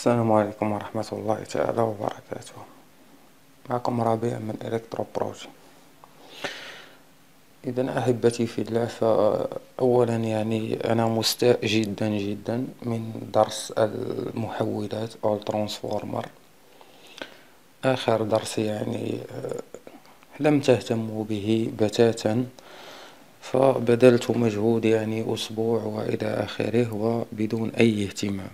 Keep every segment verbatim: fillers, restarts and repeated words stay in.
السلام عليكم ورحمة الله تعالى وبركاته. معكم ربيع من إلكترو بروجي. إذا أحبتي في الله، فأولا يعني أنا مستاء جدا جدا من درس المحولات أو الترانسفورمر. آخر درس يعني آه، لم تهتموا به بتاتا، فبذلت مجهود يعني أسبوع وإلى آخره وبدون أي اهتمام.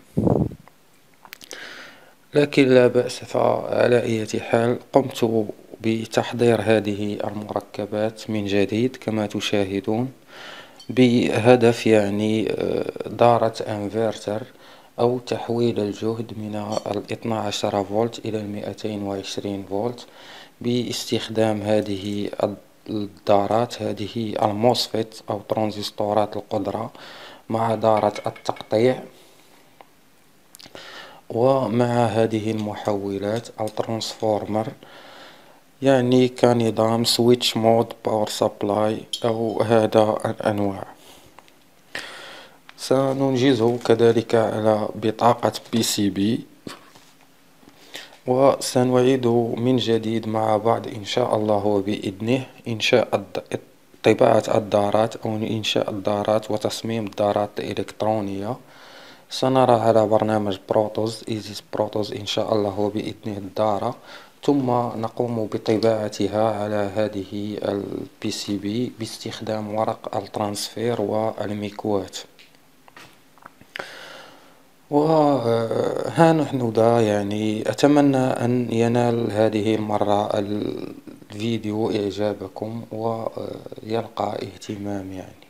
لكن لا بأس، فعلى أي حال قمت بتحضير هذه المركبات من جديد كما تشاهدون، بهدف يعني آه، دارة انفرتر أو تحويل الجهد من الاثنى عشر فولت إلى المئتين وعشرين فولت باستخدام هذه الدارات، هذه الموسفيت أو ترانزستورات القدرة مع دارة التقطيع، ومع هذه المحولات الترانسفورمر، يعني كنظام سويتش مود باور سبلاي أو هذا الأنواع. سننجزه كذلك على بطاقة بي سي بي، وسنعيد من جديد مع بعض إن شاء الله وبإذنه إنشاء طباعة الدارات أو إنشاء الدارات وتصميم الدارات الإلكترونية. سنرى على برنامج بروتوز إيزيس بروتوز إن شاء الله وبإذنه الدارة، ثم نقوم بطباعتها على هذه البي سي بي باستخدام ورق الترانسفير والميكوات. وها نحن ذا، يعني أتمنى أن ينال هذه المرة الفيديو إعجابكم ويلقى اهتمام يعني.